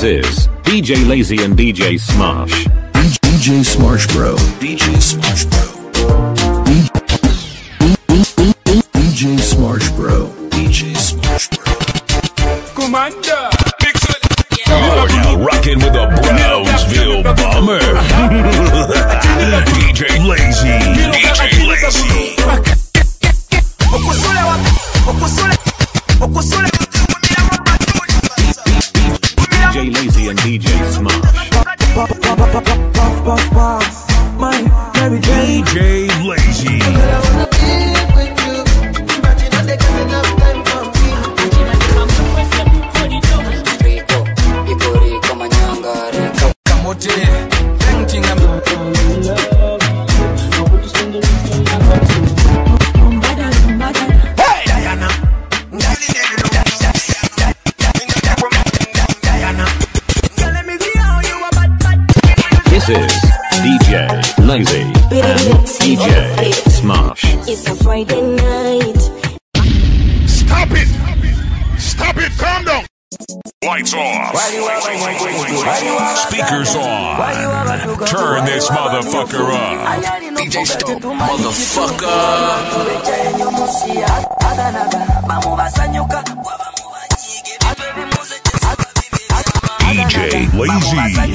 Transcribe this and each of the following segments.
This is DJ Lazy and DJ Smash. DJ Smash Bro. DJ Smash Bro. DJ Smash Bro. DJ Smash Bro. Commander. You're now rocking with the Brownsville Bomber. DJ Lazy. DJ Lazy. DJ Lazy and DJ Smash. DJ Lazy. This is DJ Lazy and DJ Smash. It's a Friday night. Stop it! Stop it! Calm down! Lights off. Speakers on. Turn this motherfucker up. DJ Stop, motherfucker. DJ Lazy.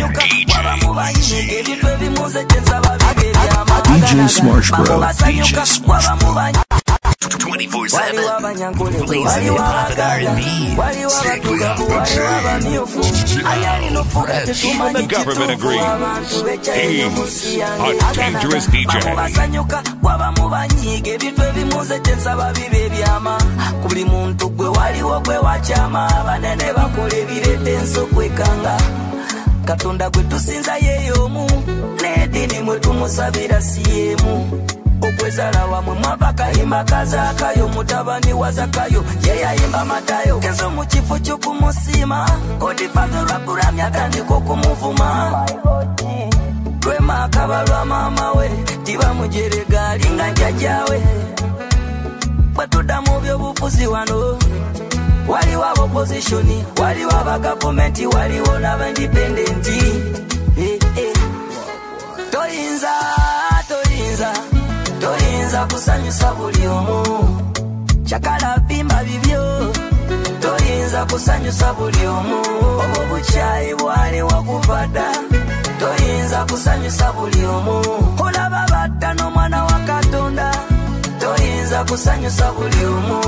DJ Smash Bro. DJ Smash Bro. 24/7. Plays in hip hop and R&B. Strictly off the chain. Even the government agrees. He's a dangerous DJ. Katonda gwe tusinza yeyomu nedini mwe tumusabira siyemu okwezala wamwe mwava kayimba kazakayo mutabani wa Zakayo ye yayimba matayo kenzo mu kifo ky'okumusiima kodifadho lwakuramya tandika okumuvuma twema akabalwa maama we tiba mujerega alinga njajjawe bwe tudda mu byobufuzi wano waliwo opposition, waliwo government, waliwo n'abindependent. Toyinza kusanyusa buli omu. Chakala bimba bibyo. Toyinza kusanyusa buli omu. Obwo bukyayi bwali wakuvada. Toyinza kusanyusa buli omu. Olaba batta n'omwana wa Katonda. Toyinza kusanyusa buli omu.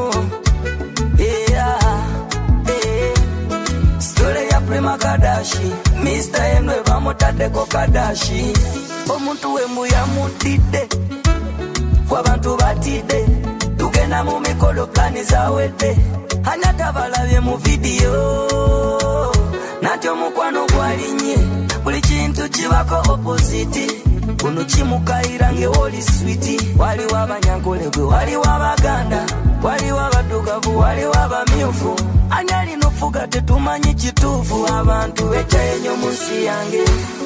Story ya Prima Kadashi, Mr. Enwe bamutadeko Kadashi. Omuntu wembu yamutide, kwa bantu batide. Tugenda mu mikolo plani zawedde. Anyata balabye mu video. Natyo mukwano gwalinye, buli kintu kibako opposite. Kuno kimukayira nge oli sweet. Waliwo abanyankolegwe, waliwo abaganda, waliwo abadugavu, waliwo abamyufu. Anyali nofuga tetumanyi kituufu abantu ekyenyo munsi yange.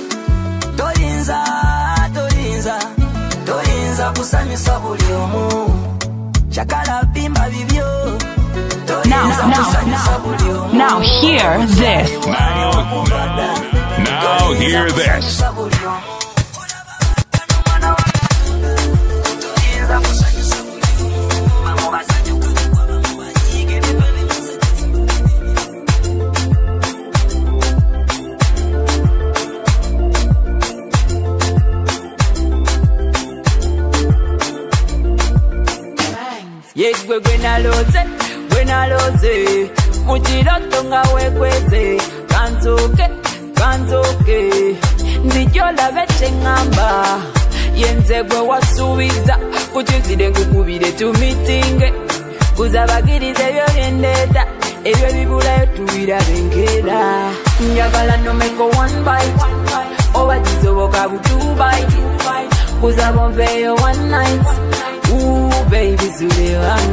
Toyinza kusanyusa buli omu. Chakala bimba bibyo. Now hear this. Now hear this. Yes, gwe naloze mukiroto nga wekweze kanzoke nzijolabe kyeŋŋamba yenze gwe wasuubiza kukinzire nkukubire tumitinge kuzabagiriza ebyo byendeeta ebyo bibulayo tubirabe nkeera njagala nomeko one bite oba kisoboka bu 2 bite kuzaba nveeyo one night. Ooh, baby, Zule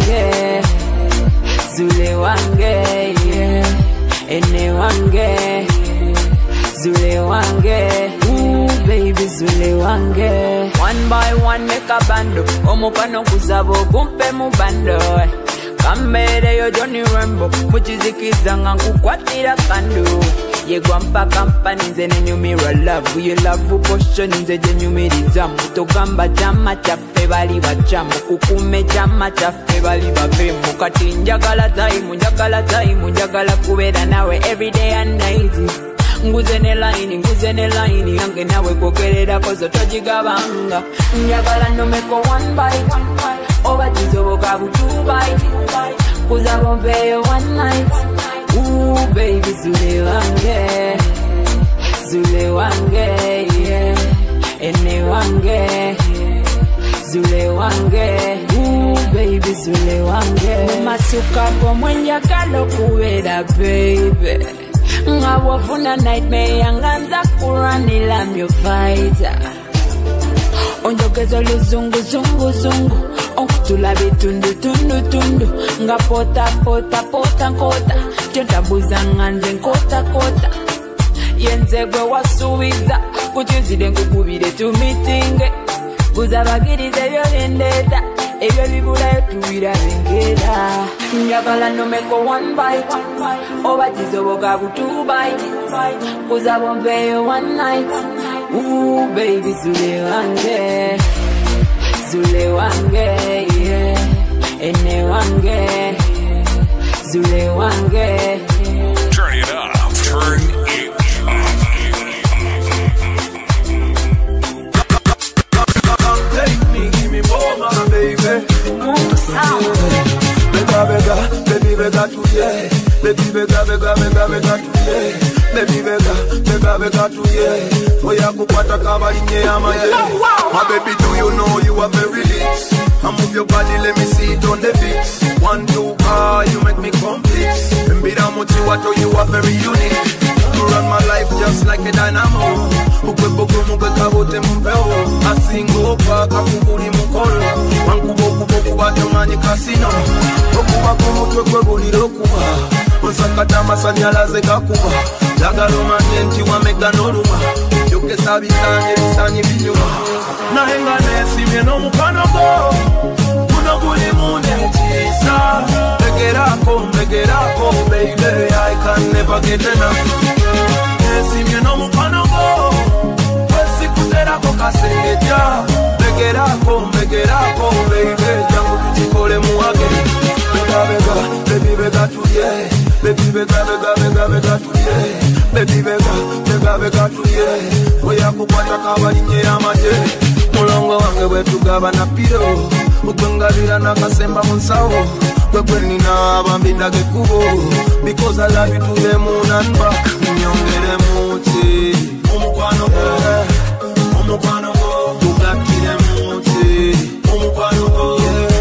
wange, yeah. Ene wange, Zule wange. Ooh, baby, Zule wange. One by one make a bando. Omukano kuzabo kumpe mu bando. Kamere yo Johnny Rambo. Muchizikiza nga nkukwatira kando. Ye gwampa kampani nze nenyumira love. Ye love potion nze jenyumiriza. Mutogamba jama chaffe bali bajamu. Kukume jama chaffe bali bavemu. Kati njagala time, njagala kubeera nawe every day and night. Nguze ne line yange nawe kogerera kozo tojigabanga. Njagala nomeko one bite. Oba tizoboka bu 2 bite. Kuza bombeyo one night. Ooh baby zule wange, yeah. Ene wange, zule wange. Ooh baby zule wange. Masuka pomwe njagala kubeera baby. Ngawafuna nightmare yanganza kuranila myo fighter. Onjogezo luzungu zungu zungu. Okutula bitundu tundu tundu. Nga pota nkota. Tyotabuza nganze nkota. Yenze gwe wasubiza. Kutyuzide nkukubire tumitinge. Kuzabagirize byolendeta. Ebyo bibulayo tubirabengera. Njagala nomeko one bite. Oba tizoboka bu 2 bite. Kuza bombeyo one night. Ooh baby zule wange, yeah. Ene wange, zule wange. Turn it up. Turn it up. Take me, give me more, my baby. Baby, bega to yeah. Baby, bega to yeah. Baby, bega to yeah. Oya kukwata kabalinye amaye. My baby, do you know you are very lit? I move your body, let me see it on the beat. 1, 2, you make me complete. Mbira mochi wato, you are very unique. You run my life just like a dynamo. Ukwe boko mukwe kabote mpeo. Asingo pa kakubuli mukolo. Wankubo kubato mani kasino. Okuba kumutwe kwe buliro kuba. Onsakata masanyalaze gakuba. Jagalo manyenti wamega noruma. Yoke sabitanye bisanyi binyuma. Nahenga nesimye no mukano go. Kuno guli mune chisa. Megerako, baby, I can never get enough. Nesimye no mukano go. Wesi kuterako kasengeja. Megerako, baby, jangu tuchikole muage. Baby, bega to yeah. Baby, bega to yeah. Baby, bega to yeah. Oya kukwata kabalinye amaje. Mulongo wange wetugaba na piro. Ukwengalira nakasemba munsawo. Kwekwe nina abambinda gekubo. Because I love you to the moon and back. Nyongere muti Umukwano go Tugakire muti Umukwano go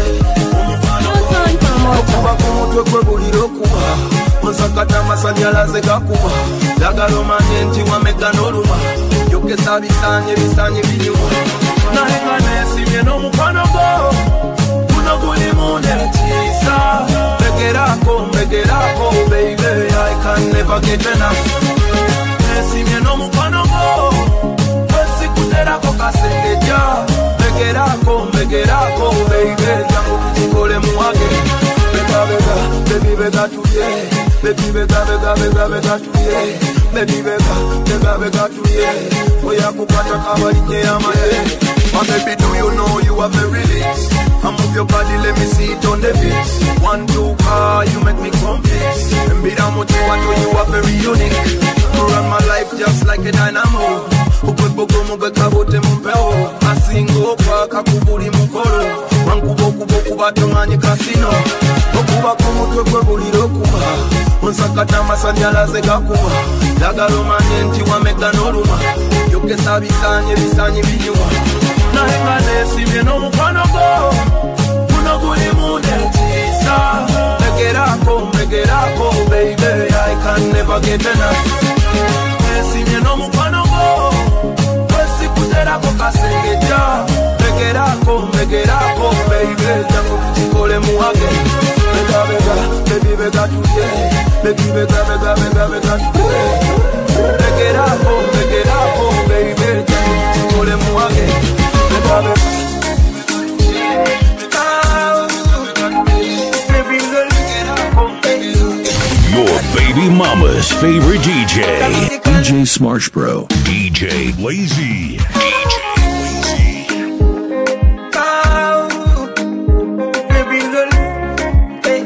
Okuba kumutwe kwe buliro kuba. Onsakata masanyalaze gakuba. Jagalo manyenti wamega noruma. Yoke sabitanye bisanyi binyuma. Nahenga nesimye no mukano go. Kuno guli mune chisa. Megerako, baby, I can never get enough. Nesimye no mukano go. Wesi kuterako kasengeja. Megerako, baby, jangu tuchikole muage. Baby, bega to yeah. Baby, bega to yeah. Baby, bega to yeah. Oya kukwata kabalinye amaye. My baby, do you know you are very lit? I move your body, let me see it on the beat. 1, 2, you make me complete. Mbira mochi wato, you are very unique. You run my life just like a dynamo. Ukwe boko mube kabote mpeo. Asingo kwa kakubuli mukolo. Wankubo kubato mani kasino. Okuba kumutwe kwe buliro kuba. Onsakata masanyalaze gakuba. Jagalo manyenti wamega noruma. Yoke sabitanye bisanyi binyuma. Nahenga nesimye no mukano go. Kuno guli mune chisa. Megerako, baby, I can never get enough. Nesimye no mukano go. Wesi kuterako kasengeja. Megerako, baby, jangu tuchikole muage. Baby, bega to yeah. Baby, bega to yeah. Megerako, baby, jangu tuchikole muage. Your baby mama's America's favorite DJ, DJ Smarshbro, DJ Lazy, DJ Lazy. Oh, baby girl, hey,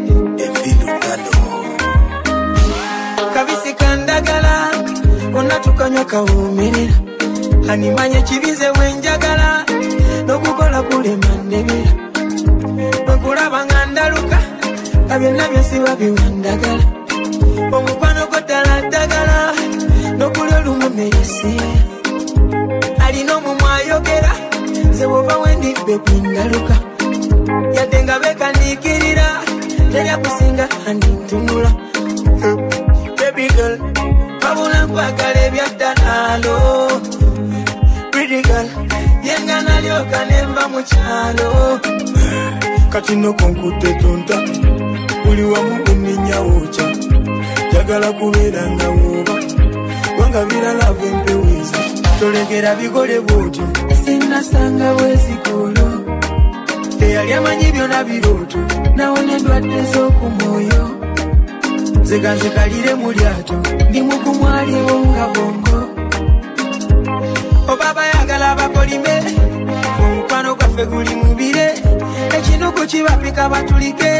kabisi kandagala, onatukanya kawumirira, animanye chibize wenjagala, nokukola kule mandebera, bakulaba ngandaluka, abyonna byesiba biwandagala, omukwano gotala ddagala, nokuli olumumeyesiya, alina omumwa ayogera, sewova wendi bebi ndaluka, yadde nga bekaniikirira, teryakusinga andintunula. Baby girl, wabula nkwagala ebyaddalaalo, pretty girl, yenga nalyoka nemba mu kyalo, kati nokonkutte tonta, buli wamu kuminya woca, jagala kubeera nga woba, wanga biralavu empeweza, tolekera bikole bwotyo, sinasanga bwezikolo, eyali amanyi byonna birooto, nawona endwadde z'okumwoyo, zeganzekalire mu lyato, ndi mukumwaliwo nga bongo, obaba yagala abakolime, omukwano gwaffe guli mubire, ekinuku kibapika batulike,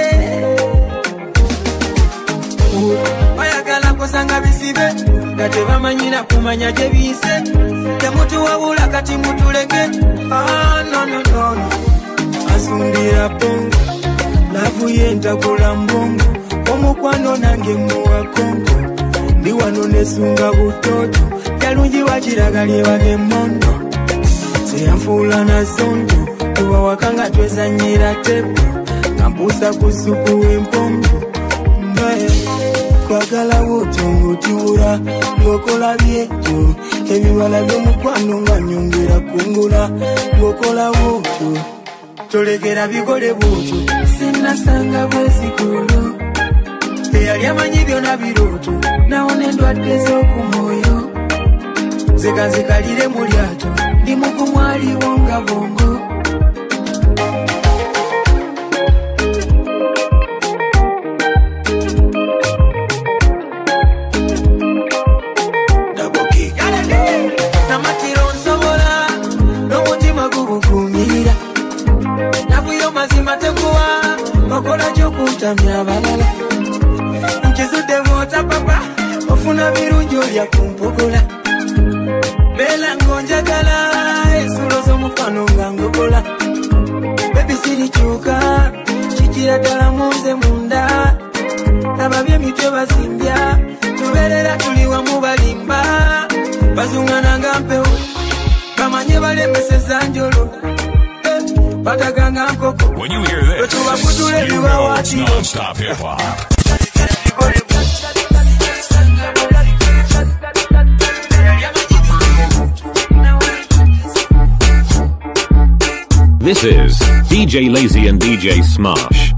bayagala kusanga bisibe, nga tebamanyira kumanya gye biyise, temutuwabula kati mutuleke, no, asundira bongo, lavu yentakula mbongo, omukwano nange muwa kongo, ndi wano nesunga butoto, yalungi wakiraga lyebage mondo, seyanfuula na zondo, tuba wakanga twezanyira tepo, nambuusa ku supu w'empombo, mbaye kwagala woto ng'otiwula, ng'okola byekyo, ebibala by'omukwano nga nyongera kungula, ng'okola woto, tolekera bikole bwotyo, sinasanga bwezikolo, eyali amanyi byonna birooto, nawona endwadde z'okumwoyo, zeganzekalire mu lyato, ndi mukumwaliwo nga bongo. Namatiro nsobola, n'omutima gubukuumirira, navuyo mazima tekuwa, okola ky'okuntamya abalala, nkizudde bw'ota papa, ofuna birungi olya ku mpogola, beera ng'onjagala, ensulo z'omukwano nga ngogola, bebi sirikyuka, kikira ddala munze munda, ababye emitwe basimbya, tubeerera tuli wamu balimba, bazungana nga mpewo, bamanye balemeseza njolo, bataganga nkoko, wetubakutula ebiwawaati, non-stop hip-hop. This is DJ Lazy and DJ Smash.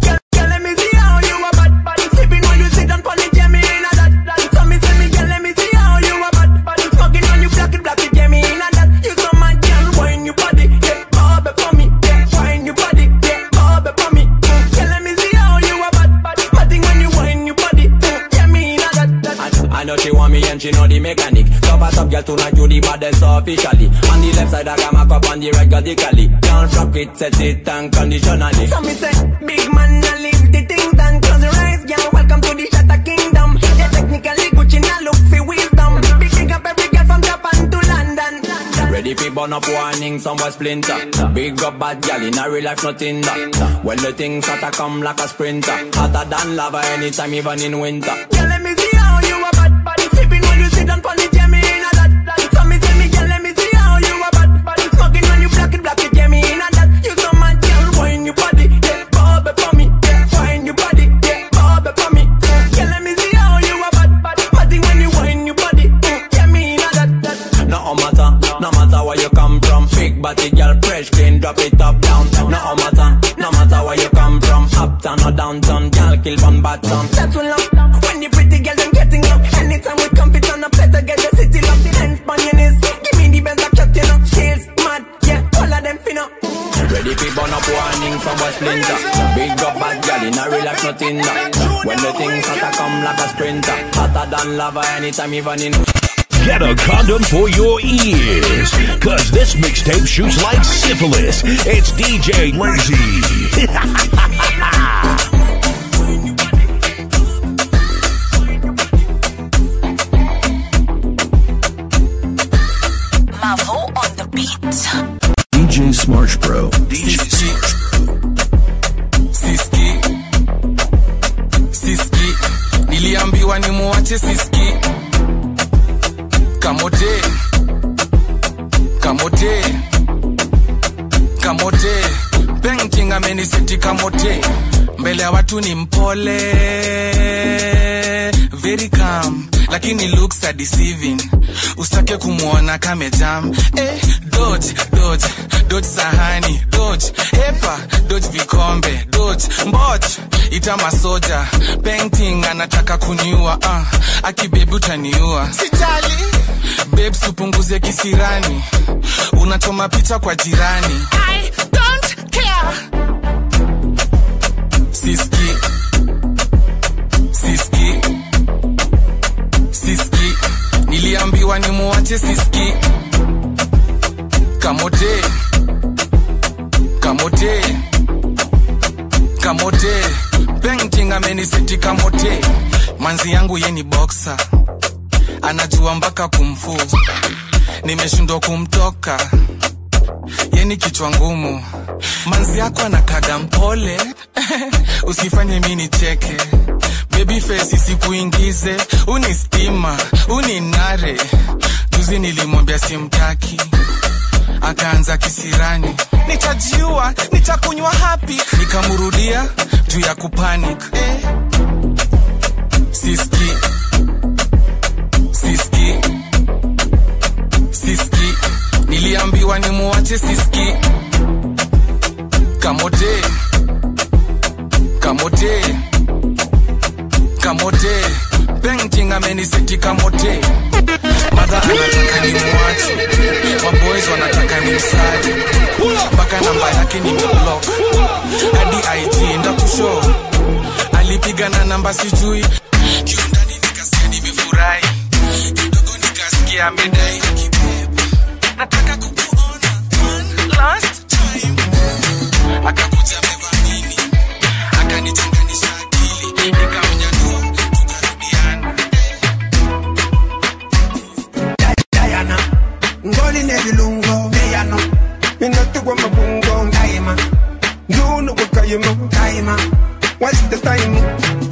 She know the mechanic. Top a top girl tonight you the baddest officially. On the left side I got my cup on the right radically. Can't rock it, set it and conditionally. So me say, big man I leave the things done. Close your eyes, girl, welcome to the Shatter Kingdom. Yeah, technically Gucci now look for wisdom. Big up every girl from Japan to London. Ready for burn up warning, somewhere splinter. Big up bad girl in a real life nothing that. When the things start to come like a sprinter. Hotter than lava anytime even in winter. Yeah, let me see how you are bad. Sipping when you sit down on the jammy in a that. So me tell me, girl, let me see how you are bad. Smoking when you black it, jammy in a that. You so mad, girl, wine your body, yeah, bob for me, yeah, wine your body, yeah, bob for me. Girl, let me see how you are bad. Matting when you wine your body, jammy in a that. No matter where you come from. Big body, girl, fresh, clean, drop it up, down. No matter where you come from. Uptown or downtown, girl, kill one bottom. That's what love. When the pretty girl, them getting up. Anytime we compete on a plate to get the city locked. The hands on your knees. Give me the best of shot, you know. Skills, mad, yeah, all of them finna. Ready for burn up warning, somewhere splinter. Big up bad girl in a real life nothing that. When the things start to come like like a sprinter. Hotter than lava anytime you running. Get a condom for your ears, cause this mixtape shoots like syphilis. It's DJ Lazy. Mavo on the beat. DJ Smarsh Bro. DJ Smarsh Bro. Siski niliambiwa ni muache Siski. Kamote painting ameniseti kamote. Mbele ya watu ni mpole, very calm, lakini looks are deceiving. Usitake kumuona kame jam. Dodge sahani, dodge hepa, dodge vikombe, dodge mbot ita masoja. Painting anataka kuniua, akibebu utaniua. Sijali babe, supunguze kisirani, unachoma picha kwa jirani. I don't care. Siski niliambiwa ni muache Siski. Kamote painting ameniseti kamote. Manzi yangu ye ni boxer, anajua mpaka kumfu. Nimeshindwa kumtoka, ye ni kichwa ngumu. Manzi yako anakaga mpole. Usifanye mini cheke, baby face isikuingize. Unistima, uninare. Juzi nilimwambia simtaki, akaanza kisirani. Nitajiua, nitakunywa happy. Nikamurudia juu ya kupanic. Siski niliambiwa ni muache Siski. Kamote painting ameniseti kamote. Mother anataka ni muache, maboys wanataka ni msaje. Mpaka namba yake ni mblock, hadi IG ndakushow. Alipiga na namba sijui, kiundani nikasikia nimefurahi. Kidogo nikasikia amedai. Nataka kukuona last time. Akakuja mevamini, akanichanganisha akili. Nikamnyanyua, tukarudiana. Diana, ngoli nebilungo Diana, minatuwa mabungo Daima, nduno wakayemo Daima, what's the time?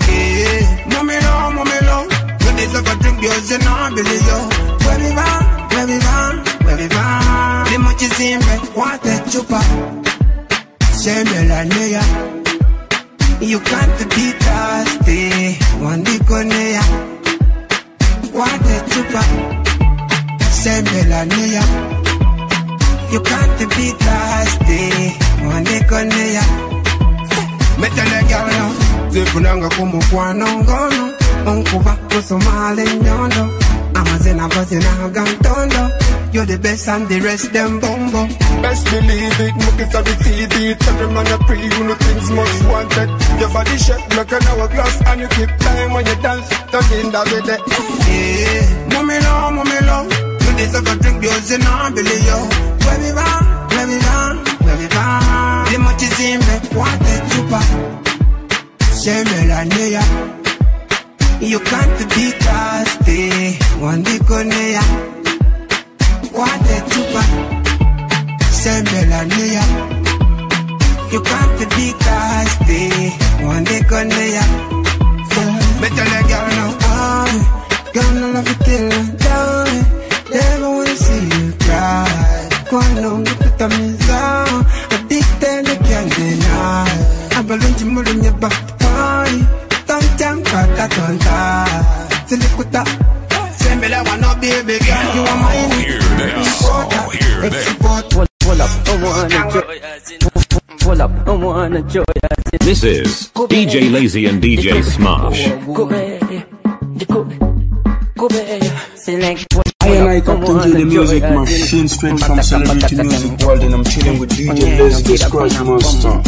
Momelo, you deserve a drink, yours and I believe you. Where we van, the much is in me, what a chupa. Semelanea, you can't be thirsty, one diconea. What a chupa. Semelanea, you can't be thirsty, one diconea. Metale gano, zifunanga kumukwano ngono. Unkuba kusumale nyondo, amazena vazina gantondo. You're the best and the rest them bombo. Best believe it, movies are the TV. Tell them on the pre, you know things most wanted. Your body shape like an hourglass, and you keep time when you dance. Talking that with it. Momelo, you deserve a drink, yours and I believe you. Where we van, the much is in me, what a chupa. Semelanea, you can't be thirsty, one diconea. What a chupa. Semelanea, you can't be thirsty, one diconea. Better let girl know, girl no love you till I'm down. Never wanna see you cry. Quando me put a mizan, addicted I can't deny. I believe you more than your back party. Don't cut tonta. Silikuta. Semela wanna be a big girl. You are mine. Hear this. Pull up, I wanna joy. Pull up, I wanna joy. This is DJ Lazy and DJ Smash. Go select. I and I Captain J, the music machine, straight from Celebrity Music World, and I'm chilling with DJ Les, the Scratch Master.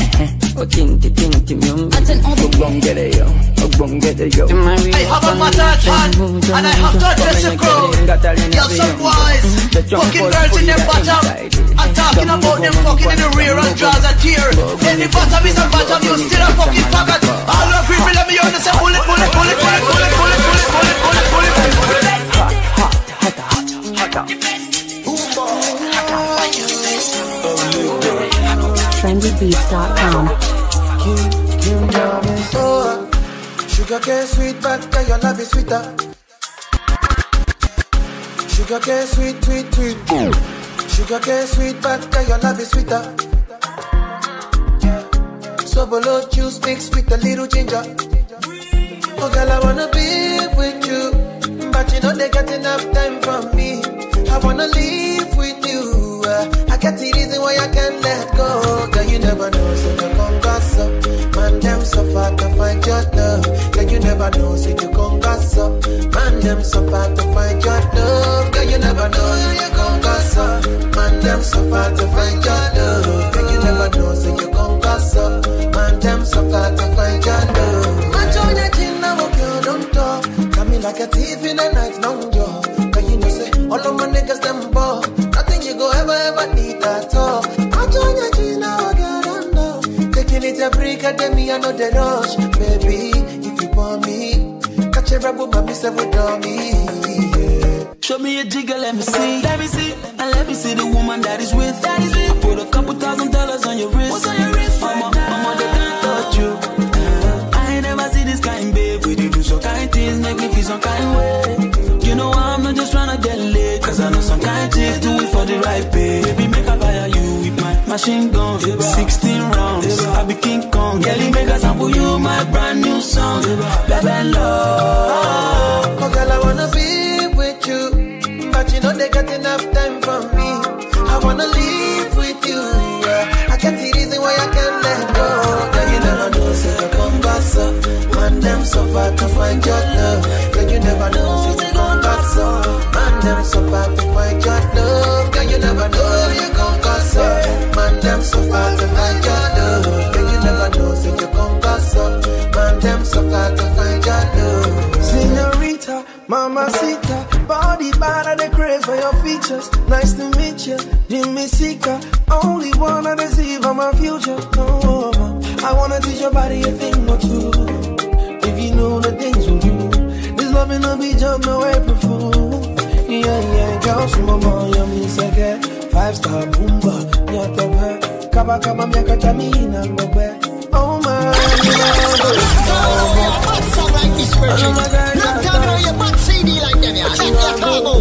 I have a massage hand, and I have to address the crowd. You have some boys, fucking girls in their bottom. I'm talking about them fucking in the rear and draws a tear. Then the bottom is a bottom, you still a fucking faggot. All the people let me understand, bullet, bullet, bullet, bullet, bullet, bullet, bullet, bullet, bullet, bullet, bullet. trendybeats.com. Sugar cane sweet, but your love is sweeter. Sugar cane sweet, sweet, sweet. Sugar cane sweet, but your love is sweeter. So below juice mixed with a little ginger. Oh girl, I wanna be with you, but you know they got enough time for me. I wanna live with you. I got the reason why I can't let go. Girl, you never know, so you gon' gossip. Man, them so far to find your love. Girl, you never know, so you gon' gossip. Man, them so far to find your love. Girl, you never know, so you gon' gossip. Man, them so far to find your love. Girl, you never know, so you gon' gossip. Man, them so far to find your love. Match on your chin, now girl, don't talk. Come in like a thief in the night, long jaw. Cause you know, say, all of my niggas, them ball. Nothing you go ever need at all. Match on your chin, now girl, don't know. Taking it a break, and then me, I know the rush. Baby, if you want me, catch a rebel, mommy, say, what on me. Show me a jigger, let me see. Let me see. And let me see the woman that is with. That is with. I put a couple $1,000 on your wrist. What's on your wrist? Mama, they can't touch you. I ain't never see this kind, babe. We do some kind things, make me feel some kind way. You know I'm not just tryna get laid, cause I know some kind chicks do it for the right pay. Baby, make I fire you with my machine gun. 16 rounds, I be King Kong. Girlie, make I sample you my brand new song. Baby, love. Oh girl, I wanna be with you, but you know they got enough time for me. I wanna live with you, yeah. I can't see reason why I can't let go. Girl, you never know, so you come back up. Man, them so far to find your love. Girl, you never know, so you come back up. Man, them so far to find your love. Girl, you never know, you come back up. Man, them so far to find your love. Girl, you never know, so you come back up. Man, them so far to find your love. Señorita, mamacita, body bad and the craze for your features. Nice to meet you, Jimmy Sika. Only wanna deceive on my future. Oh, I wanna teach your body a thing or two. If you know the things we do, this love in the beach of no April Fool. Yeah, girl, so mama, you miss a get 5-star boomba. Nyatabe, kaba kaba miaka tamina ngobe. Oh my, your butt CD like them, yeah. Check your combo.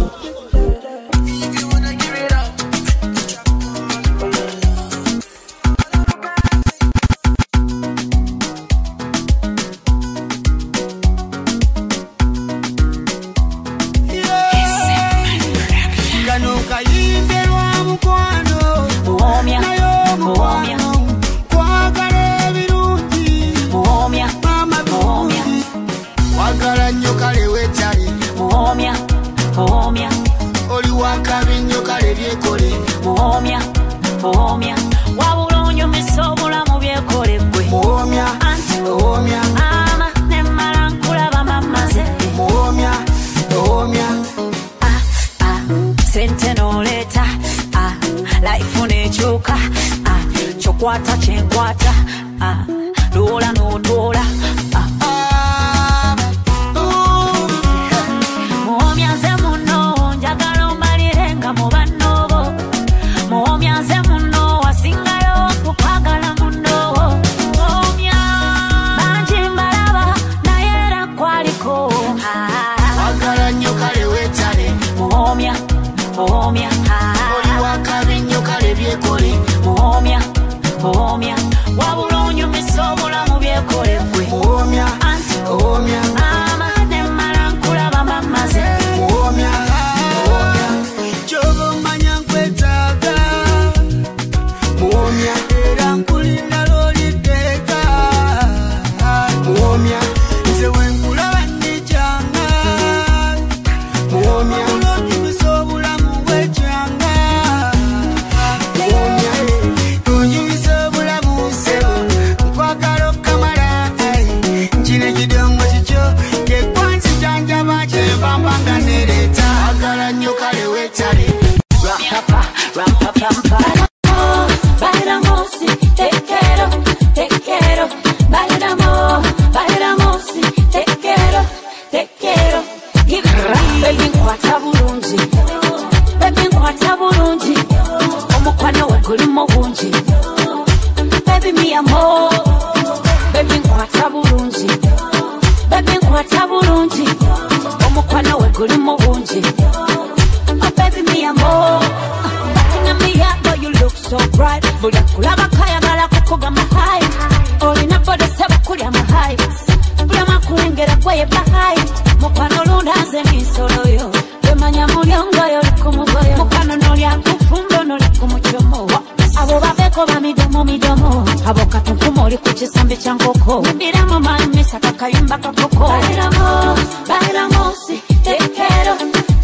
Muhomya wabulonyo misobula mu byekolebwe muhomya anti muhomya ama nemala nkulaba mamaze muhomya sente noleta life nekyuka kyokwata kyenkwata dola nodola muhomya nze muno njagala omalirenga mu bannobo muhomya nze muno wasingayo kukwagala muno muhomya bangi mbalaba naye era kwaliko wagala nnyo kale weetale muhomya oli wakabi nnyo kale byekole muhomya wabula onyumisa obulamu byekolebwe muhomya anti ama nemmala nkulaba mamaze muhomya Jogo manya nkwetaaga muhomya era nkulinda loliteeka muhomya nze wenkulaba nnijanga muhomya olwonyumisa Baby nkwata bulungi, baby nkwata bulungi, omukwano we gulimo bungi. Baby mi amor, baby nkwata bulungi, baby nkwata bulungi, omukwano we gulimo bungi. Oh baby mi amor, looking at me up, but you look so bright. Buli kulaba kayagala kukugama high, olina body seba kulya ma high. Buli makulengera gwe bahai, mukwano lundaze misolo yo. Bemanya mulyongo yo likumugoyo, mukwano nolya kufumbo noli kumuchomo. Abo babeko ba midomo, abo katunkumo oli kuchisambi cha nkoko. Mbira mama misaka kayumba kakoko. Bailamos, si, te quiero,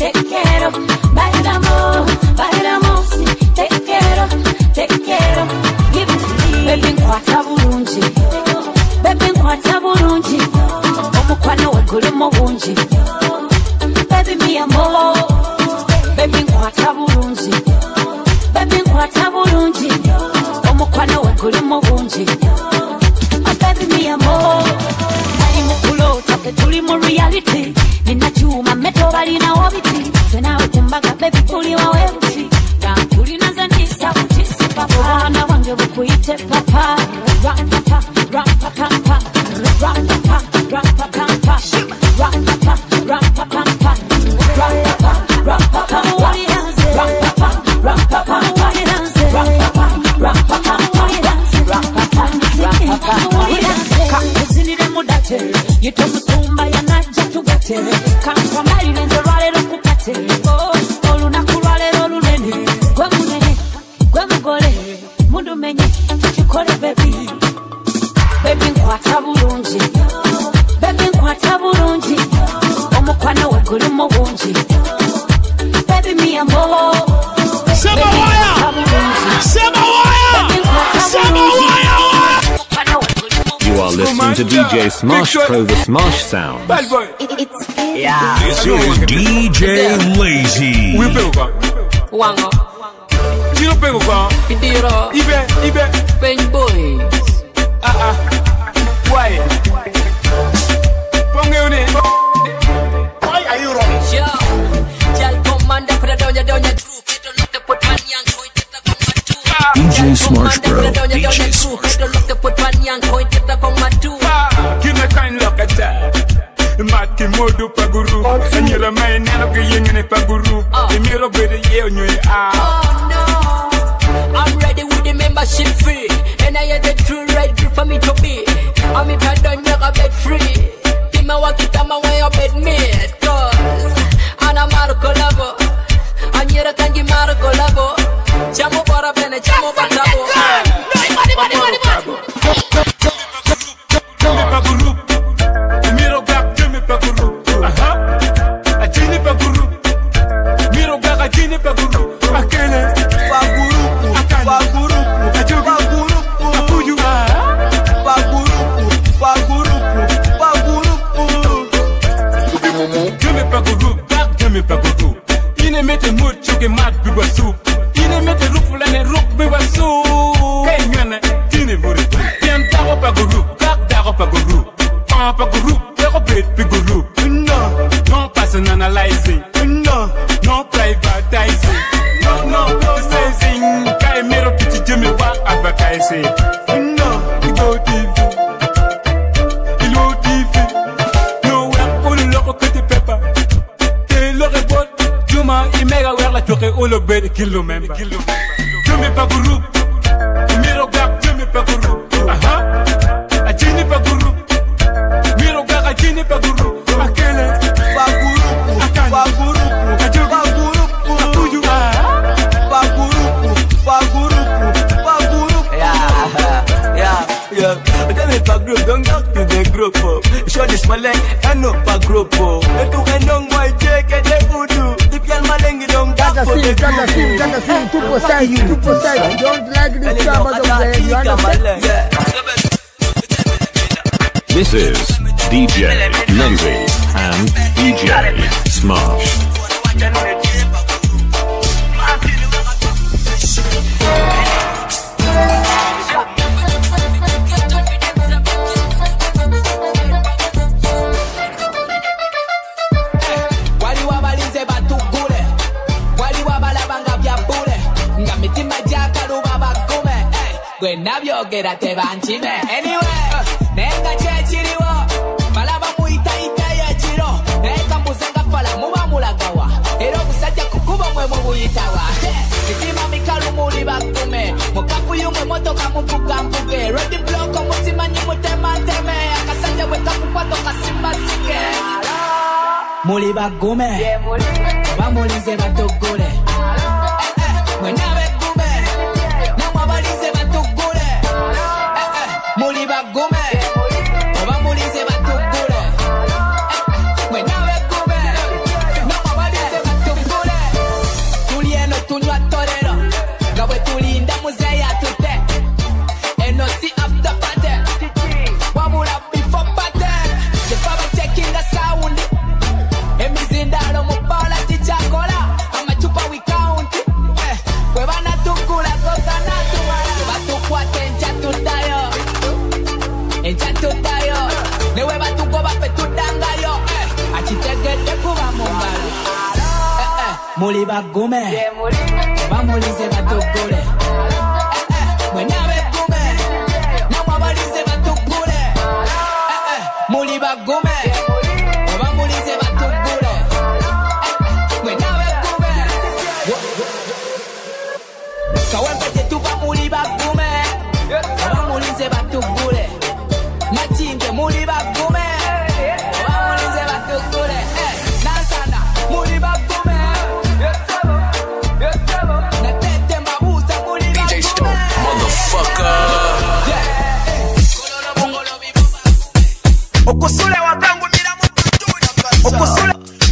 bailamos, si, te quiero, give it to me. Baby nkwata bulungi, baby nkwata bulungi, omukwano we gulimo bungi. Baby mi amor, baby nkwata bulungi, baby nkwata bulungi, omukwano we gulimo bungi. Oh baby mi amor, ali mukulota fe tuli mu reality. Nina chuma meto balina obiti, senawe kumbaga baby tuli wawe buti. Tulina zanisa utisi papa, wana wange bukuyite papa. Rapapa, rapapampa, rapapa, rapapampa, rapapa, rapapampa, rapapa, rapapampa, rapapa, rapapampa, rapapa. Kakuzinire mudate, yitomusumba yanaja tugate. Kampamali lenze lwalero kupate, olunaku lwalero lunene. Gwe munene, gwe mugole, mundu menye, chikole baby. Baby nkwata bulungi, baby nkwata bulungi, omukwano we gulimo bungi. Baby mi amor, Sema wire, Sema wire, Sema wire. You are listening to DJ Smash Pro, the Smash Sound. Yeah. This is DJ Lazy. Wango. You pego kwa. Pidiro. Ibe. Pen boys. Why? Ponge une. Why are you wrong? Yo. Jal commander for the donya group. Don't look to put one young coin to the comma two. DJ Smash Bro. DJ Smash Don't look to put one young coin to the comma two. Give me kind look at that. Maki modu paguru, anyira mai nero ke yengene paguru. Imiro bede ye onye Oh no, I'm ready with the membership fee, and I had the true right for me to be. I'm if I don't make a bed free. Tima wakita ma way a bed made, cause ana marco lavo, anyira kangi marco lavo. Chamo para bene, chamo batabo. paguru. Imiro gap jeme paguru. Ajini paguru. Miro gap ajini paguru. Akene paguru. Paguru. Paguru. Apuju. Paguru. Jeme paguru. Gap jeme paguru. Ine mete mood chuke mat biwa soup. Ine mete rufu lene ruk biwa soup. Kay nyane tine vuri. Tiam tago paguru. Gap tago paguru. Paguru, yako bit piguru. No personalizing. No privatizing. No disguising. Kay mero pichi jimmy wa advertising. Go TV. Ilo TV. No web ulu loko kati pepper. Te lore bot. Juma imega wer la toke ulo bed kilo member. Jimmy paguru. Mero gap jimmy paguru. Ajini paguru. Miro gaga jini paguru. Akele paguru. Paguru. Apuju. Paguru. Yeah. Tell me pa group, don't talk to the group. Show this maleng, and no pa group. Let you can know my check and the voodoo. If you're maleng, you don't talk for the group. 2%. Don't like this drama of the you understand? This is DJ Lazy and DJ Smash. While you have gwena byogera tebankime anyway nenga kyekiriwo balaba muyitayita yekiro neka mbuzanga fala muba mulagawa era obusajja kukuba mwe mubuyitawa mitima mikalu muli bakume mukakuyumwe motoka muvugamvuge redi bloko musimanyi mutemateme akasajja bwekakukwata okasimbasike muli bagume oba mulize batugule mwena begume namwe abalize batugule muli bagume oba mulize batugule mwena begume namwe abalize batugule tuli eno tunywa torero nga bwe tulinda muzeeya tute eno si after party wabula before party jefa bacekinga sound emizindalo mubala tichakola amachupa we count bwe banatukula gozana tumala batukwate enchatudayo newe batugoba fe tudangayo achitegedde kuba mungalo muli bagume oba mulize batugule mwena begume namwe abalize batugule muli bagume oba mulize batugule mwena begume kawempe tetuva muli bagume oba mulize batugule machinge muli bagume oba mulize batugule nansana muli bagume natete mabuza muli DJ Stone, motherfucker. Okusule wakangu nira mututuni okusule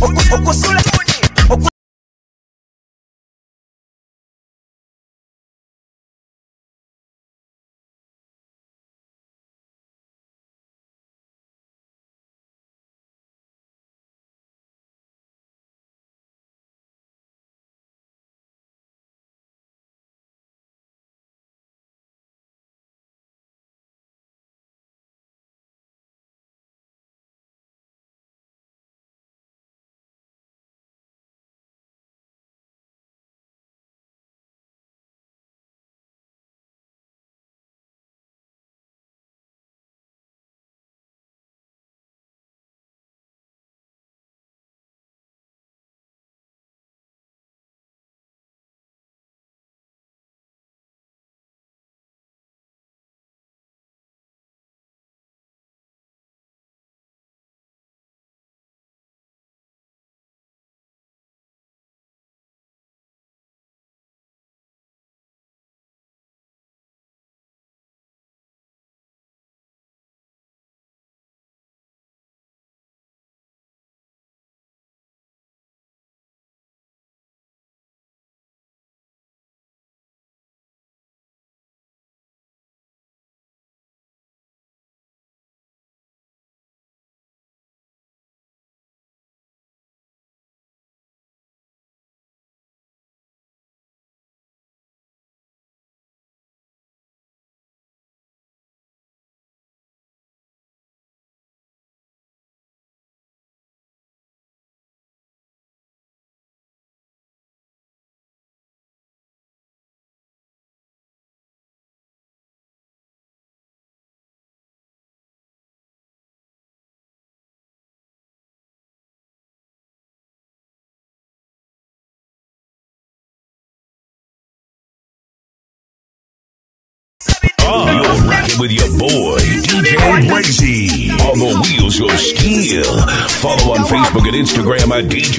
You're rocking with your boy, DJ Lazy, on the wheels of steel. Follow on Facebook and Instagram at DJ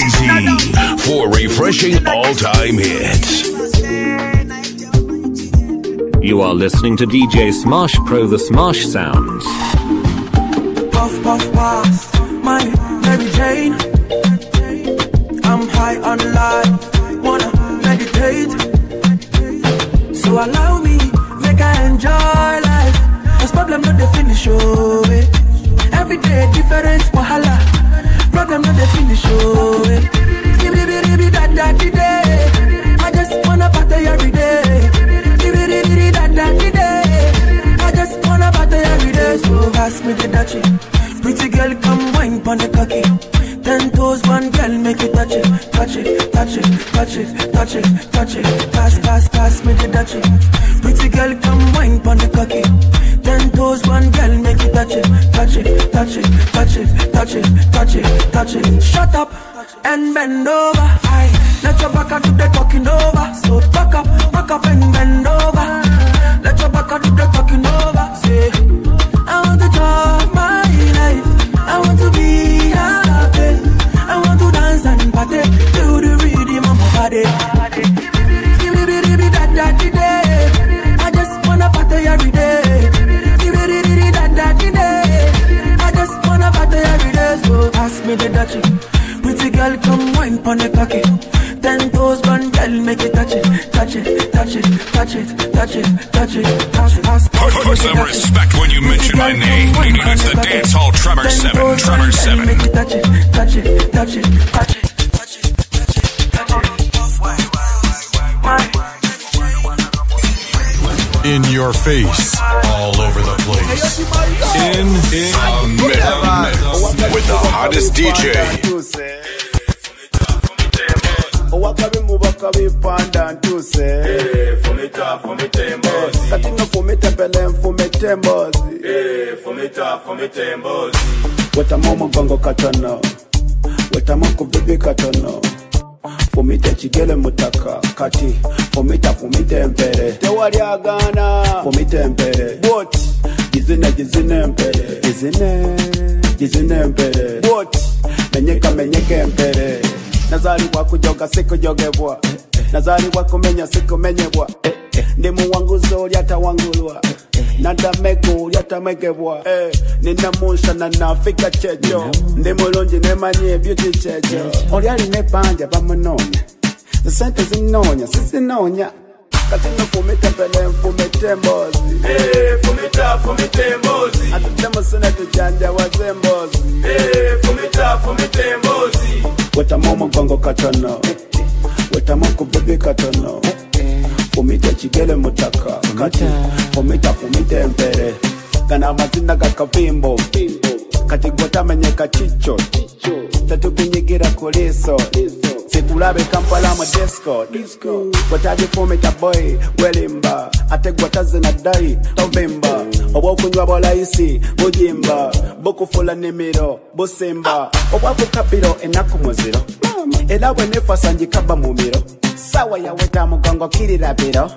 Lazy for refreshing all-time hits. You are listening to DJ Smosh Pro, the Smosh Sounds. Puff, puff, puff, my Mary Jane. I'm high on life, wanna meditate. So allow me, make I enjoy life. Cause problem not the finish, oh eh. Every day different wahala. Problem not the finish, oh eh. I just wanna party every day. I just wanna party every day. So pass me the Dutchie. Pretty girl come wine pon the cocky. 10 toes, one girl make make it touch it, touch it, touch it, touch it, touch it, touch it. Pass me the touch it. Pretty girl, come wine pon the cocky. 10 toes, one girl, make it touch it, touch it, touch it, touch it, touch it, touch it, touch it. Shut up and bend over. Aye, let your back do the talking over. So back up and bend over. Let your back do the talking over. Say, I want to talk my life. I want to be happy. I want to dance and party to the rhythm of my body. I just wanna party every day. I just wanna party every day. So pass me the dutchie. Pretty girl, come wine pon the cocky. 10 toes, one girl, make it touch it, touch it, touch it, touch it, touch it, touch it. Pass. Put some respect when you mention my name. Meaning it's the Dance Hall Tremor 7. Tremor 7. Make it touch it, touch it, touch it, touch it. In your face, all over the place. In a mix with the hottest DJ. Fumite chigele mutaka kati fumite mpere tewali agana fumite mpere what jizine mpere jizine mpere what menyeke mpere nazali wa kujoga siku jogebwa nazali wa kumenya siku menyebwa ndimu wangu zoli atawangulwa nadamego lyatamekebwa nina musha na nafika chejo ndi mulungi nemanye beauty chejo olyali nepanja bamunonya zisente zinonya sizinonya kati nfumite pele nfumite mbozi fumite mbozi atutemusine tujanja waze mbozi fumite mbozi wetamu mgongo katono wetamu kubibi katono fumite chigele mutaka kati fumite mpere kana amazina gakavimbo kati gwotamenyeka chicho tatukunyigira kuliso sikulabe Kampala mu disco gwataje fumita boy welimba ate gwataze na dai ovimba obwokunywa bolaisi bujimba bukufula nimiro busimba obwakukapiro enaku muziro era bwe nefasa njikaba mu miro sawa ya weta mugongo kirira biro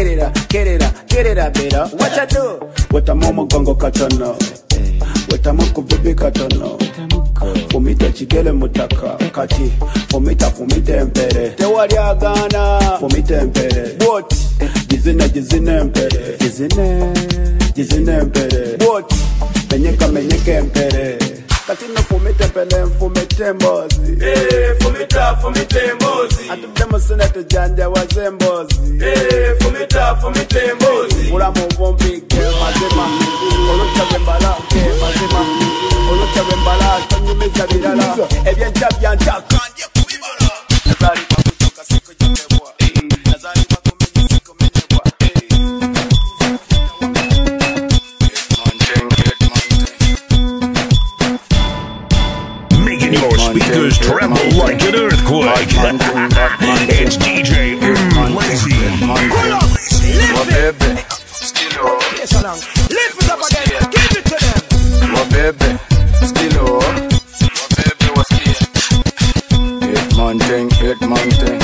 kirira biro what you do weta mugongo katono weta mukubibi katono fumite chigele mutaka kati fumite mpere tewali agana fumite mpere what jizine mpere jizine mpere what menyeke mpere kati no fumite pele fumite mbozi fumite mbozi atutemusine tujanja waze mbozi fumite mbozi mulamu vompike mazima olucha bembala mazima olucha bembala tanyumiza bilala ebyenja byantaka ndye kubibala nazali bakutoka siku jokebwa nazali bakumenya siku menyebwa Making your speakers tremble like an earthquake. It's DJ Lazy. Baby, skilo. Lift it up again. Give it to them. Baby, skilo. Baby, what's here? 8 man thing.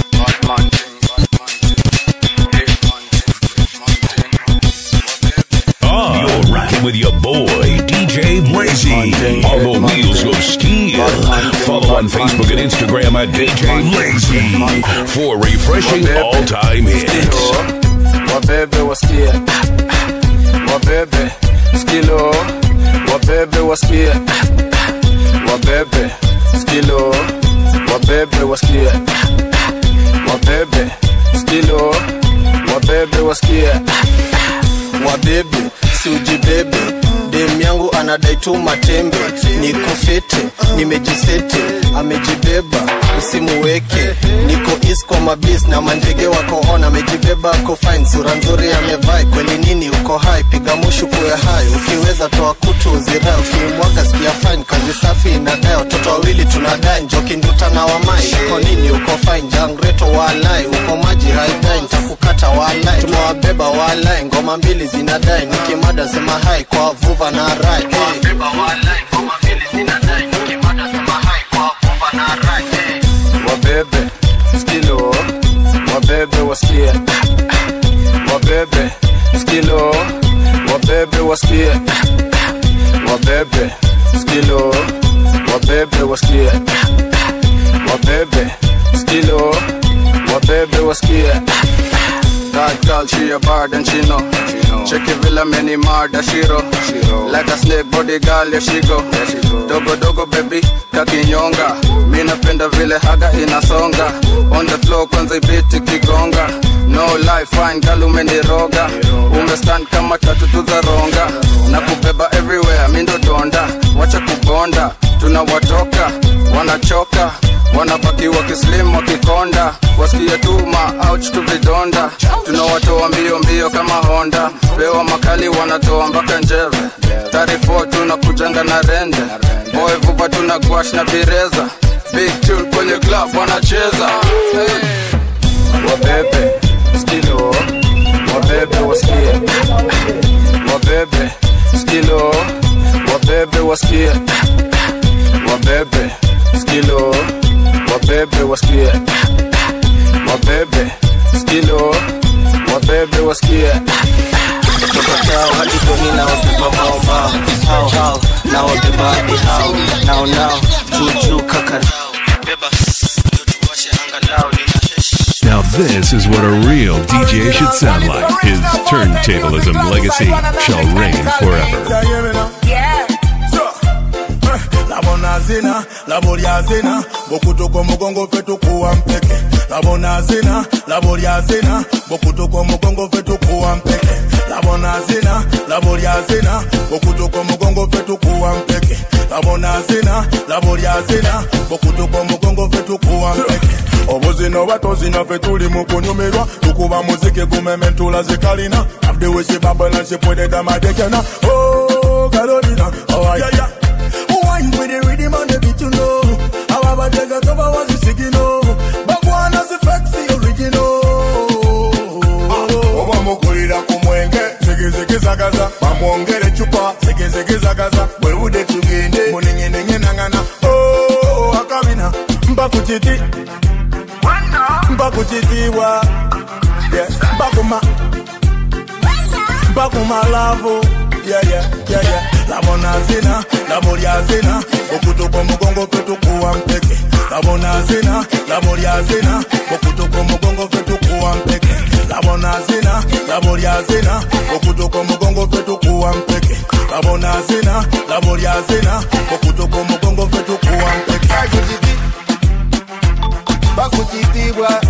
You're rocking with your boy, DJ Lazy. On the wheels of steel. Follow on Facebook and Instagram at DJ Lazy for refreshing all-time hits. Baby, what's here? Baby, skilo. Baby, what's here? Baby, skilo. Baby, what's here? Baby, skilo. Baby, what's here? Baby, suji baby, dem yangu anadai tu matembe. Niko fete, nimejisete, amejibeba, usimuweke. Niko east kwa mabis na mandege wako on amejibeba ako fine sura nzuri amevai kweli nini uko high piga mushu kuwe high ukiweza toa kutu uzira ukimwaga sikia fine kazi safi inadai watoto wawili tunadai njoki nduta na wamai uko nini uko fine jangreto walai uko maji haidai nitakukata walai tumewabeba walai ngoma mbili zinadai nikimada sema hai kwa vuva na rai tumewabeba walai ngoma mbili zinadai nikimada sema hai kwa vuva na rai wabebe skilo wabebe wasikie wabebe skilo wabebe wasikie wabebe skilo wabebe wasikie wabebe skilo wabebe wasikie that girl she a bad and she know check it villa many murder shiro like a snake body girl yeah she go dogo dogo baby kakinyonga mimi napenda vile haga inasonga on the floor kwanza ibiti kigonga no life fine girl umeniroga umestand kama tatu za ronga na kubeba everywhere mimi ndo donda wacha kubonda tunawatoka wanachoka wanabaki wakislim wakikonda wasikie tuma ouch to vidonda tunawatoa mbio mbio kama Honda bewa makali wanatoa mpaka njeve 34 tunakujanga na rende boy vuba tunagwash na bireza big tune kwenye club wanacheza hey. Wabebe skilo wabebe wasikie wabebe skilo wabebe wasikie wabebe skilo wabebe wasikie wabebe skilo wabebe wasikie Chao hadi koni na wabeba bao Chao na wabeba hadi hao Now now Juju kakarao Beba Yotuwashe angalau Now this is what a real DJ should sound like. His turntablism legacy shall reign forever. Yeah. La bonazina, la boliazina, bokutoko mugongo fetu kuwa mpeke. La bonazina, la boliazina, bokutoko mugongo fetu kuwa mpeke. La bonazina, la boliazina, bokutoko mugongo fetu kuwa mpeke. La bonazina, la boliazina, bokutoko mugongo fetu kuwa mpeke. Obuzino batozina fetuli mukunyumirwa tukuba muziki gumementula zikalina abde weshi babala chepwede damadekena oh Carolina oh yeah wine with the rhythm and the beat you know how about the got over was the signal bagwana is sexy original oba mukulira kumwenge zigizigi zagaza bamwongere chupa zigizigi zagaza bwe bude tugende muninyenenye nangana oh akabina mbakuchiti Bakujitiwa, yeah, Bakuma lavo, yeah. La bonazina, la boliazina, okutoko mugongo fetu kuwa mpeke. La bonazina, la boliazina, okutoko mugongo fetu kuwa mpeke. La bonazina, la boliazina, okutoko mugongo fetu kuwa mpeke. La bonazina, la boliazina, okutoko mugongo fetu kuwa mpeke. Bakujitiwa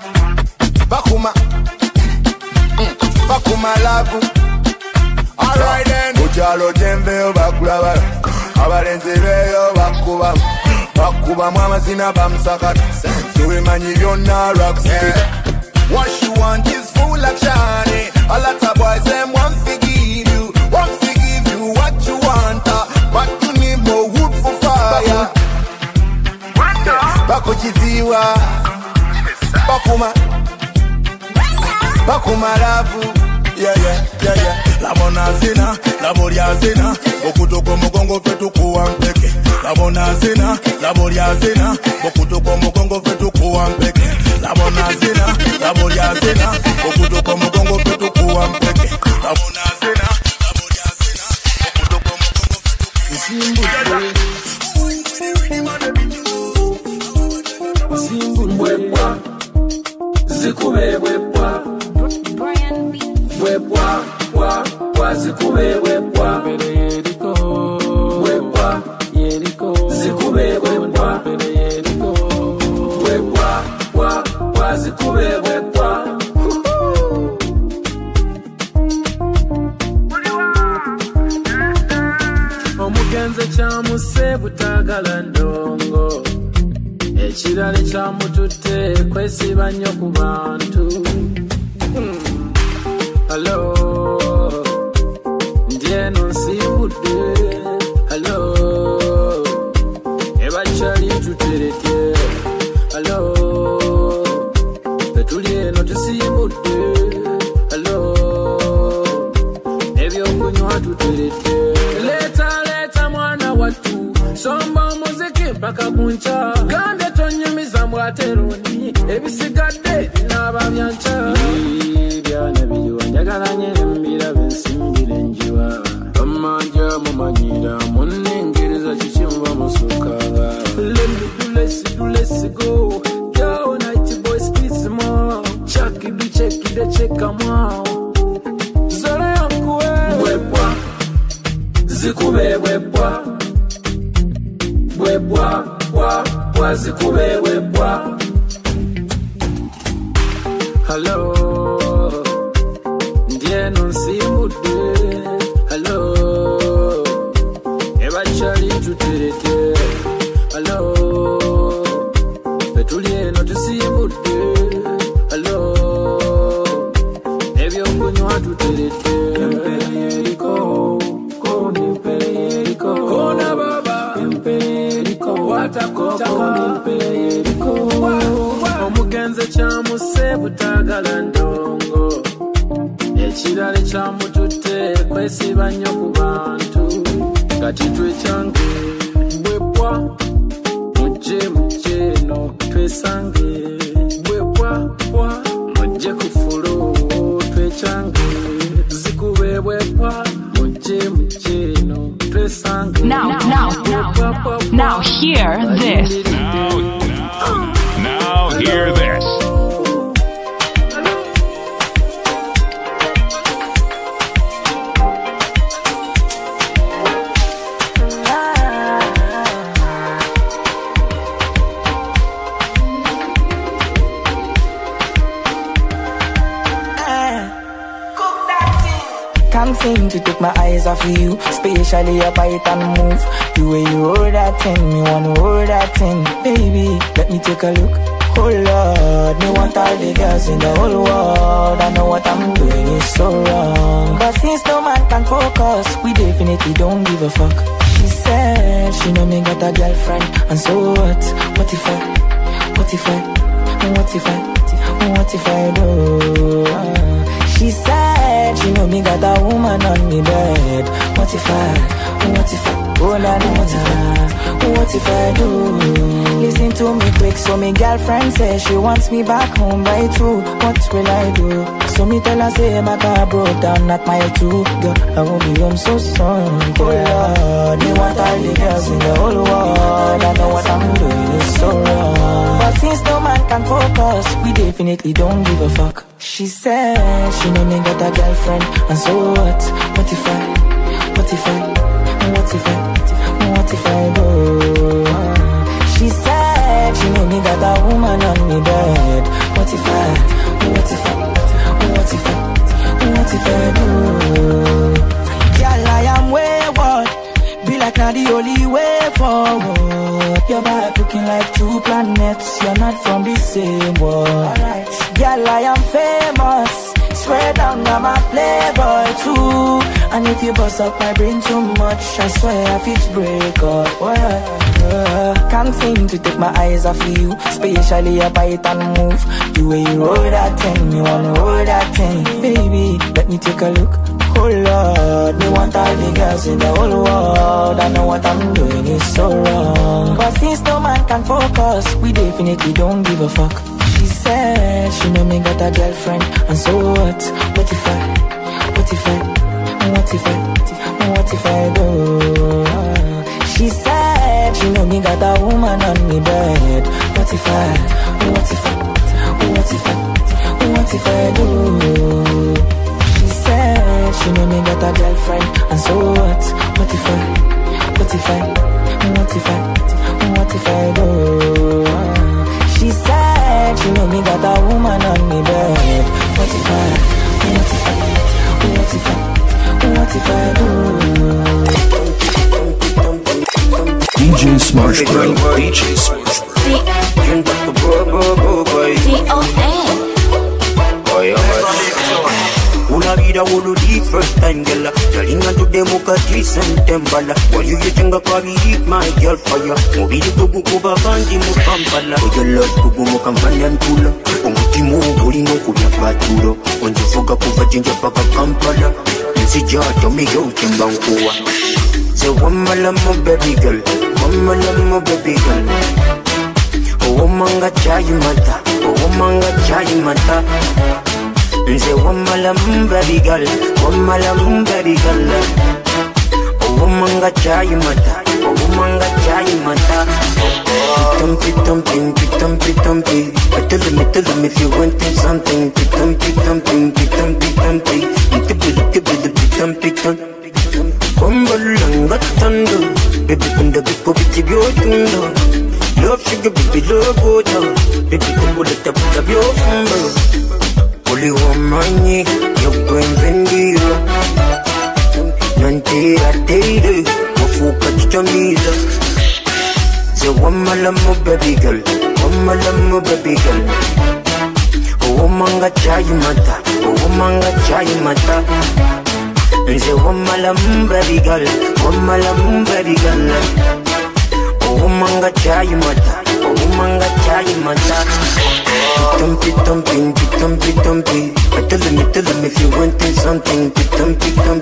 Bakuma lavu Alright then Uchalo jembe bakulabala Abalenzi beyo bakuba mwamazina bamsakata Tuwimanyi byonna rocksteady What you want is full action A lot of boys them want to give you what you want But you need more wood for fire Bakujitiwa Bakuma lavu yeah. La bonazina, la boliazina, okutoko mugongo fetu kuwa mpeke. La bonazina, la boliazina, okutoko mugongo fetu kuwa mpeke. La bonazina, la boliazina, okutoko mugongo fetu kuwa mpeke. La bonazina, la boliazina, okutoko mugongo fetu Simbu mwebwa Zikube webwa Webwa Zikube webwa Webwa Zikube webwa Webwa Zikube webwa Omugenze chamuse butagala ndongo Ekirale kyamutute kwesiba nnyo ku bantu. Hello, ndieno nsibudde. Hello, ebakyali tutereke. Hello, betuli eno tusiibudde. Hello, ebyokunywa tutereke. Leeta mwana wattu, somba omuziki mpaka kunca. Gambye tonyumiza mbwateroni, ebisigadde binaaba byanca. Byana biriwa njagala nyerembira bensimbire njiwa. Amanja mumanyira munengereza kikimuba musuka. Let me do let's go. Yo, nighty boys kiss more. Chucky do check them out. Zora yankuwe webwa zikube webwa webwa zikube webwa. Hello, ndieno nsimbudde. Hello, ebakyali tutereke. Hello, betuli eno tusiibudde. Hello, ebyokunywa tutereke. Empere yeriko, koni empere yeriko. Kona baba, empere yeriko. Watakotaka, empere yeriko. Omugenze kyamuse butagala ndongo. Ekirala kyamutute kwesiba nnyo ku bantu. Kati twekyange bwebwa mujje no twesange. Bwebwa mujje ku fulo twekyange. Zikube bwebwa mujje no twesange. Now hear this. Now hear this. Can't seem to take my eyes off of you, especially your bite and move. The way you roll that thing, me wanna roll that thing. Baby, let me take a look. Oh Lord, me want all the girls in the whole world. I know what I'm doing is so wrong, but since no man can focus, we definitely don't give a fuck. She said she know me got a girlfriend, and so what? What if I do? She said she know me got a woman on me bed. What if I, oh la la la, what if I do? Listen to me quick, so me girlfriend says she wants me back home by 2. What will I do? So me tell her say my car broke down at mile 2. Girl, I won't be home so soon. Oh Lord, me want all the girls in the whole world. I know what I'm doing is so wrong, but since no man can focus, we definitely don't give a fuck. She said she know me got a girlfriend, and so what? What if I do? She said she know me got a woman on me bed. What if I do? Girl, I am wayward, be like not the only way forward. Your back looking like 2 planets, you're not from the same world. Alright. Girl, I am famous, swear down I'm a playboy too. And if you bust up my brain too much, I swear I fit break up. Can't seem to take my eyes off of you, especially your bite and move. The way you roll that thing, you wanna roll that thing. Baby, let me take a look. Oh Lord, me want all the girls in the whole world. I know what I'm doing is so wrong, but since no man can focus, we definitely don't give a fuck. She said she know me got a girlfriend, and so what? What if I do? She said she know me got a woman on me bed. What if I do? She said she know me got a girlfriend, and so what? What if I do? She said she know me got a woman on me bed. What if I do? DJ Smarsh Bro. DJ Smarsh Bro. Oh boy. Boy, una vida wolo di first time girl. Jalinga to demo ka decent tembala. While you chenga kabi eat my girl fire. Mobili kubu kuba bandi mu kampala. Oh your love kubu mu kampanya ntula. Omutimu buli mu kubya paturo. Onjifuga kuva jinja paka Kampala. Nsijato miyo chemba nkuwa. Say one my baby girl. One my baby girl. Oh manga chai mata. Oh manga chai mata. Say one baby girl. One baby girl. Oh manga chai mata. Oh manga chai mata. Pitum tell me if you want something. Pitum Kumbalanga tando, baby kunda biko biti byotundo. Love sugar baby love water, baby kumbula taputa byofumba. Only one money, you're going vendira. Nantira teide, wafuka chichamiza. Say one malamu baby girl, one malamu baby girl. Oh manga chai mata, oh manga chai mata. Say one malam baby girl, one malam baby girl. Oh manga chai mata, oh manga chai mata. Pitum. I tell them if you want something. Pitum.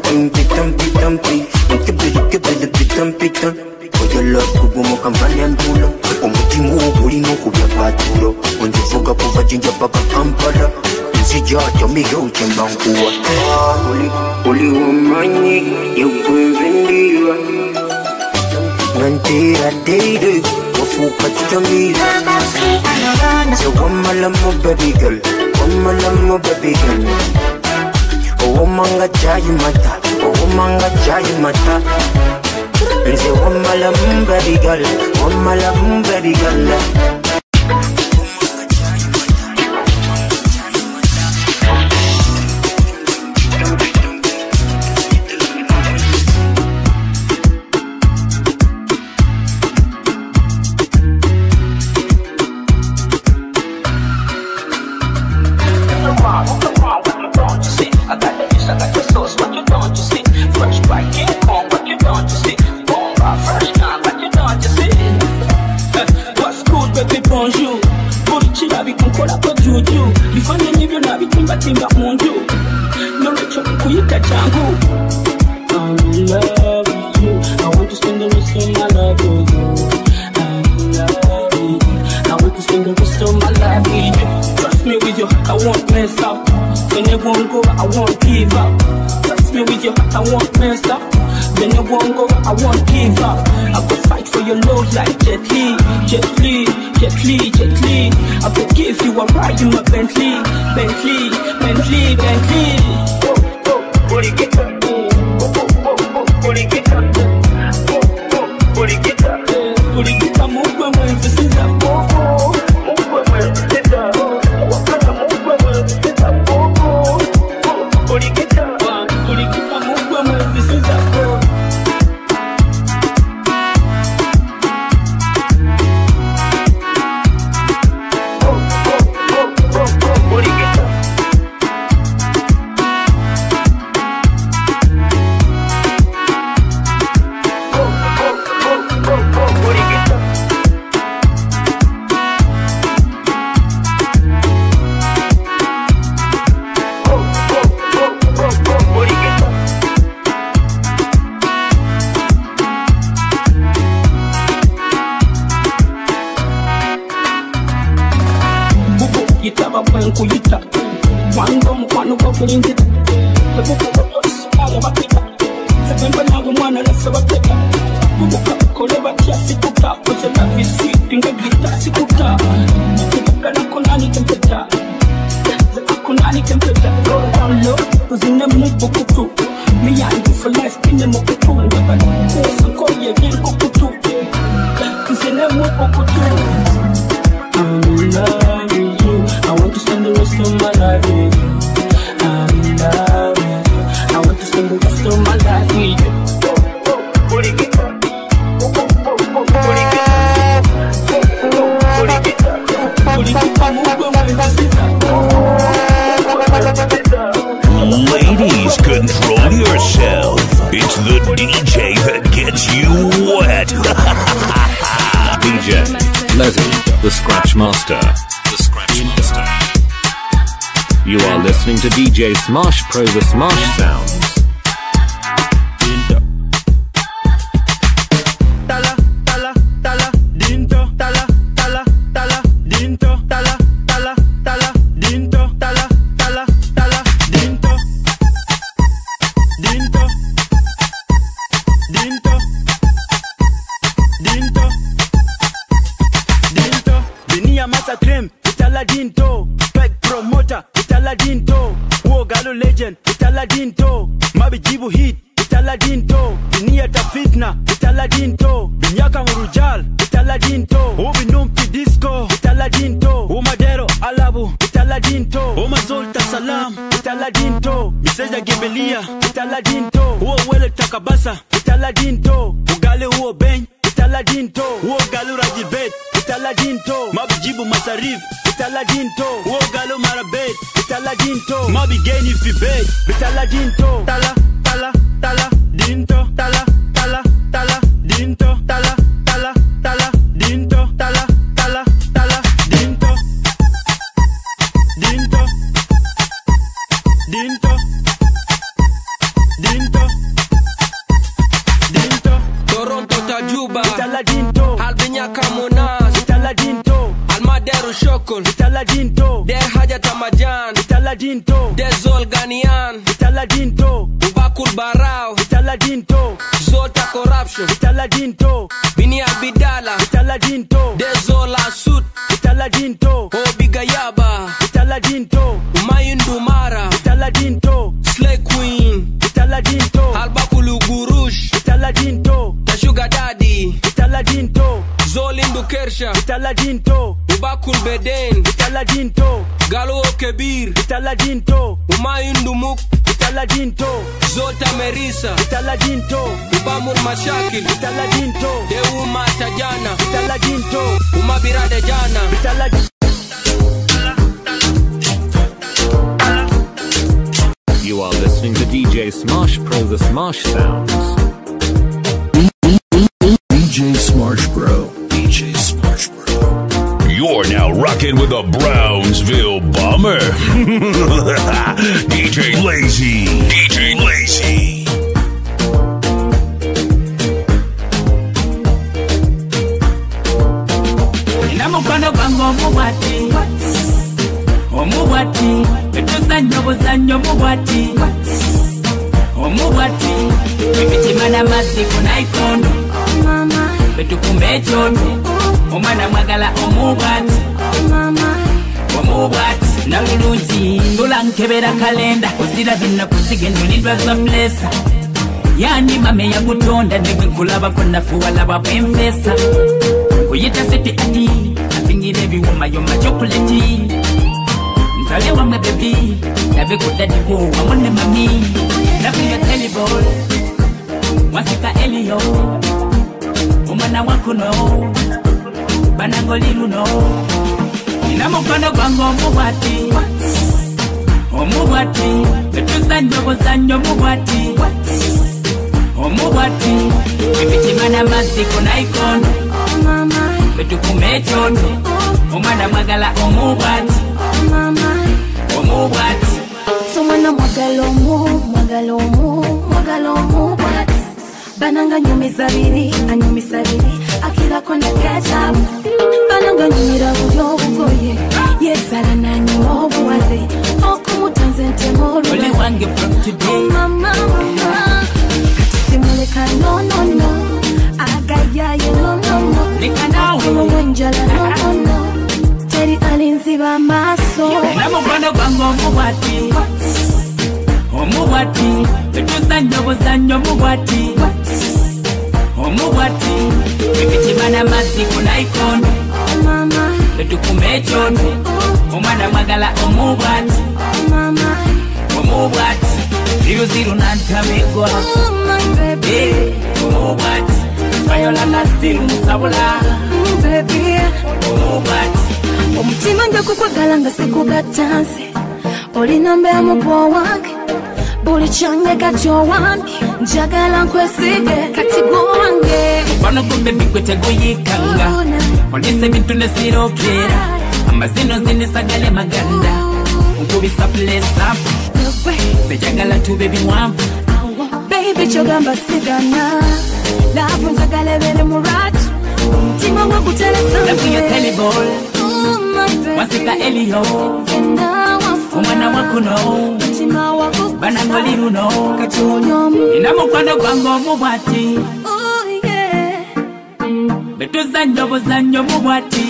Pitum. Oh your love kubu mo kampanya ntula. Omutimu buli no kubya paturo. Onjifuga kuva jinja paka Kampala. Nsijato miyo chemba nkuwa. Uli umanye yukwevendira. Nantira deide wafuka chichamiza. Say one malamu baby girl, one malamu baby girl. Oh manga chai mata, oh manga chai mata. Say one malamu baby girl, one malamu baby girl. Ladies, control yourself. It's the DJ that gets you wet. DJ Leslie, the Scratch Master. The Scratch Master. You are listening to DJ Smash Pro, the Smash Sounds. You are listening to DJ Smash Pro, the Smash Sounds. DJ Smash Pro. DJ Smash Pro. You're now rocking with a Brownsville bomber. DJ Lazy. DJ Lazy. Namukwano kwangu omubwati omubwati etuzanyo obuzanyo omubwati omubwati emitima n'amazzi ku naikondo betukumba ekyoto omwana mwagala omubwati omubwati nalulungi ndula nkebera kalenda ozira bina kusigendulidwa za blesa yani mame yagutonda nebwe nkulabako nafuwalaba bwenfesa kuyita seti ati asingire ebiwuma yoma chokoleti ntale wamwe bebi nabe kudadiwo wamone mami nakuyo telebol wasika eliyo omwana wakuno banangoliluno inamukono gwangu omubwati omubwati etuzanyo obuzanyo omubwati omubwati emitima n'amazzi ku naikondo betukumba ekyoto omwana mwagala omubwati omubwati somwana mwagala omubwati bananga nyumiza biri anyumisa biri akirako ne ketchup bananga nyumira bulyo obugoye yesala nanyuma obuwale okumutanze ntema ole wange from today mama simuleka no agayayo no leka nawe wenjala no teri alinziba amaso namukwano gwangu omubwati omubwati etuzanyo obuzanyo omubwati omubwati emitima n'amazzi ku naikondo betukumba ekyoto omwana mwagala omubwati omubwati ziruziru nantabegwa omubwati fayola nasiru musabula omubwati Omutima nja kukwagala nga sikugatanze olina mbeemu bwo wange buli kyange kati owange njagala nkwesige kati gwange Wano kumbe bigwe teguyikanga Olise bintu nesirokera Amazino zinisagale maganda Nkubisa place up Sejagala tube biwambu Baby chogamba sigana Lafu njagala ebere muratu Omutima wakutelesa Lafu ya teleball Wasika Elio Umwana wakuno Bana ngoliruno Inamukwano kwango mubwati Betuzanyo buzanyo mubwati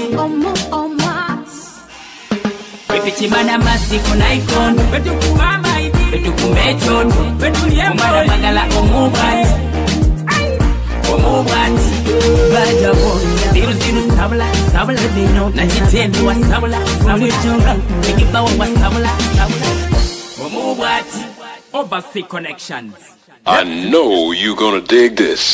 Betichimana masiko na ikono Betukumama idi Betukumechono Betuliembo Magala omubwati Omubwati Baja bonya Ziru sabula Sabula dino Najitendi wa sabula Sabula chunga Nikibawa wa sabula Sabula Omubwati Overseas Connections I know you're gonna dig this.